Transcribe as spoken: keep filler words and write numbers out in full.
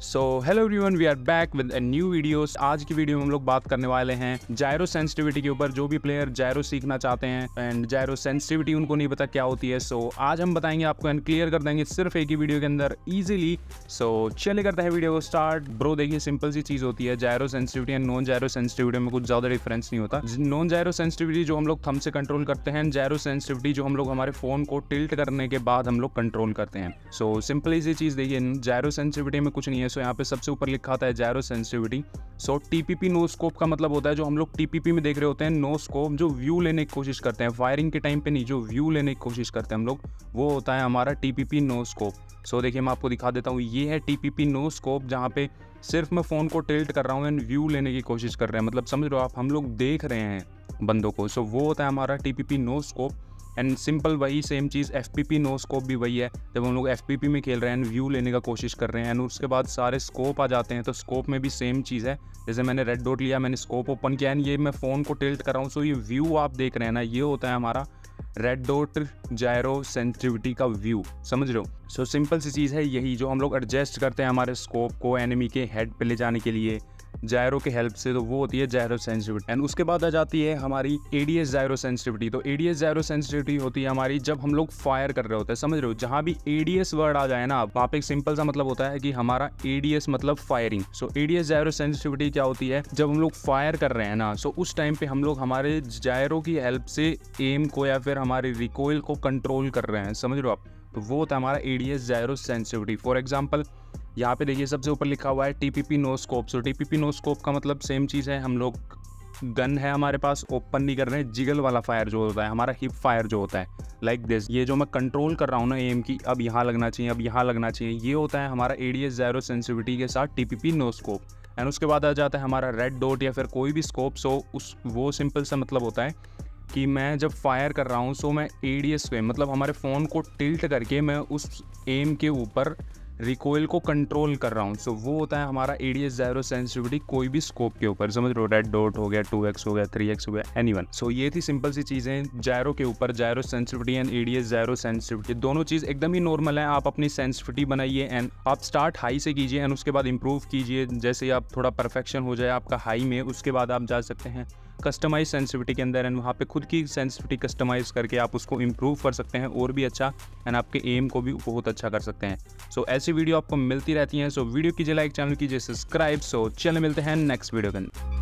So hello everyone, we are back with a new videos. आज की video में हम लोग बात करने वाले हैं जायरो सेंसिटिविटी के ऊपर। जो भी प्लेयर जायरो सीखना चाहते हैं एंड जायरो सेंसिटिविटी उनको नहीं पता क्या होती है, सो so, आज हम बताएंगे आपको एंड क्लियर कर देंगे सिर्फ एक ही वीडियो के अंदर इजीली। सो चले करते हैं वीडियो को स्टार्ट। ब्रो देखिए, सिंपल सी चीज़ होती है, gyro sensitivity and non gyro sensitivity में कुछ ज़्यादा डिफरेंस नहीं होता। नॉन जायरो सेंसिटिविटी जो हम लोग थंब से कंट्रोल करते हैं, जायरो सेंसिटिविटी जो हम लोग हमारे फ़ोन को टिल्ट करने के बाद हम लोग कंट्रोल करते हैं। सो सिंपली सी चीज़ देखिए, जायरो सेंसिटिविटी में कुछ नहीं है। सो यहाँ पे सबसे ऊपर लिखा आता है gyro sensitivity. So TPP no scope का मतलब होता है जो हम लोग टीपीपी में देख रहे होते हैं, नो स्कोप जो व्यू लेने की कोशिश करते हैं, फायरिंग के टाइम पे नहीं, जो व्यू लेने की कोशिश करते हैं हम लोग, वो होता है हमारा टीपीपी नो स्कोप। सो देखिए, मैं आपको दिखा देता हूँ, ये है टीपीपी नो स्कोप, जहाँ पे सिर्फ मैं फ़ोन को टिल्ट कर रहा हूँ एंड व्यू लेने की कोशिश कर रहे हैं, मतलब समझ रहे हो आप, हम लोग देख रहे हैं बंदों को। सो वो होता है हमारा TPP no scope. And simple वही सेम चीज़ F P P no scope भी वही है, जब हम लोग एफ पी पी में खेल रहे हैं एंड व्यू लेने का कोशिश कर रहे हैं एंड उसके बाद सारे स्कोप आ जाते हैं, तो स्कोप में भी सेम चीज़ है। जैसे मैंने रेड डॉट लिया, मैंने स्कोप ओपन किया एंड ये मैं फ़ोन को टिल्ट कर रहा हूँ, सो ये व्यू आप देख रहे हैं ना, ये होता है हमारा रेड डॉट जायरो सेंसिटिविटी का व्यू, समझ रहे हो। सो सिंपल सी चीज़ है यही, जो हम लोग एडजस्ट करते हैं हमारे स्कोप को एनिमी के हेड पे ले जाने के लिए जायरो के हेल्प से, तो वो होती है जायरो सेंसिटिविटी। एंड उसके बाद आ जाती है हमारी एडीएस जायरो सेंसिटिविटी। तो एडीएस जायरो सेंसिटिविटी होती है हमारी जब हम लोग फायर कर रहे होते हैं, समझ रहे हो। जहाँ भी एडीएस वर्ड आ जाए ना, वहाँ पे एक सिंपल सा मतलब होता है कि हमारा एडीएस मतलब firing. So ADS gyro sensitivity क्या होती है, जब हम लोग फायर कर रहे हैं ना, सो उस टाइम पे हम लोग हमारे जायरो की हेल्प से एम को या फिर हमारे रिकॉइल को कंट्रोल कर रहे हैं, समझ रहे हो आप। तो वो होता है हमारा ADS gyro sensitivity. For example यहाँ पे देखिए, सबसे ऊपर लिखा हुआ है TPP no scope. So TPP no scope का मतलब सेम चीज़ है, हम लोग गन है हमारे पास, ओपन नहीं कर रहे हैं, जिगल वाला फायर जो होता है हमारा, हिप फायर जो होता है लाइक दिस, ये जो मैं कंट्रोल कर रहा हूँ ना एम की, अब यहाँ लगना चाहिए, अब यहाँ लगना चाहिए, ये होता है हमारा एडीएस जायरो सेंसिटिविटी के साथ टीपीपी नो स्कोप। एंड उसके बाद आ जाता है हमारा रेड डॉट या फिर कोई भी स्कोप। सो उस वो सिंपल सा मतलब होता है कि मैं जब फायर कर रहा हूँ, सो मैं एडीएस पे, मतलब हमारे फ़ोन को टिल्ट करके मैं उस एम के ऊपर रिकॉइल को कंट्रोल कर रहा हूँ। सो वो होता है हमारा एडीएस जायरो सेंसिटिविटी कोई भी स्कोप के ऊपर, समझ रहे हो। रेड डॉट हो गया, टू एक्स हो गया, थ्री एक्स हो गया, एनीवन। सो ये थी सिंपल सी चीज़ें जायरो के ऊपर, gyro sensitivity and ADS gyro sensitivity. दोनों चीज़ एकदम ही नॉर्मल है। आप अपनी सेंसिटिविटी बनाइए एंड आप स्टार्ट हाई से कीजिए एंड उसके बाद इंप्रूव कीजिए। जैसे आप थोड़ा परफेक्शन हो जाए आपका हाई में, उसके बाद आप जा सकते हैं कस्टमाइज सेंसिटिविटी के अंदर एंड वहाँ पे खुद की सेंसिटिविटी कस्टमाइज करके आप उसको इंप्रूव कर सकते हैं और भी अच्छा, एंड आपके एम को भी बहुत अच्छा कर सकते हैं। सो so, ऐसी वीडियो आपको मिलती रहती हैं। सो so, वीडियो कीजिए लाइक, चैनल कीजिए सब्सक्राइब। सो so, चले मिलते हैं नेक्स्ट वीडियो के अंदर।